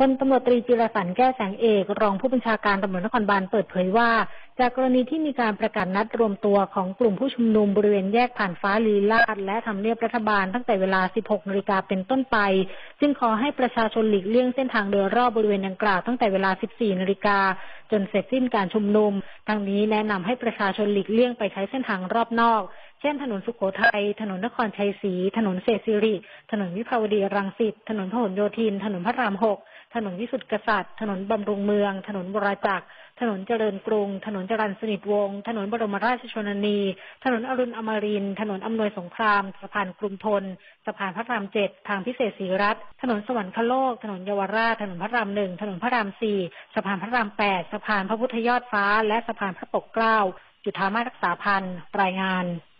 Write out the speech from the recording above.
ลตำรวจตรีจิรสันต์แก้วแสงเอกรองผู้บัญชาการตำรวจนครบาลเปิดเผยว่าจากกรณีที่มีการประกาศนัดรวมตัวของกลุ่มผู้ชุมนุมบริเวณแยกผ่านฟ้าลีลาศและทำเนียบรัฐบาลตั้งแต่เวลา 16 นาฬิกาเป็นต้นไปจึงขอให้ประชาชนหลีกเลี่ยงเส้นทางโดยรอบบริเวณดังกล่าวตั้งแต่เวลา 14 นาฬิกาจนเสร็จสิ้นการชุมนุมทั้งนี้แนะนำให้ประชาชนหลีกเลี่ยงไปใช้เส้นทางรอบนอกเช่นถนนสุโขทัยถนนนครชัยศรีถนนเศรษฐศิริถนนวิภาวดีรังสิตถนนพหลโยธินถนนพระราม 6ถนนวิสุทธิกษัตริย์ถนนบำรุงเมืองถนนบรจักรถนนเจริญกรุงถนนจรัญสนิทวงศ์ถนนบรมราชชนนีถนนอรุณอมรินทร์ถนนอำนวยสงครามสะพานกรุงธนสะพานพระราม 7ทางพิเศษศรีรัตน์ถนนสวรรคโลกถนนเยาวราชถนนพระราม 1ถนนพระราม 4สะพานพระราม 8สะพานพระพุทธยอดฟ้าและสะพานพระปกเกล้าจุฑามาสรักษาพันธ์รายงาน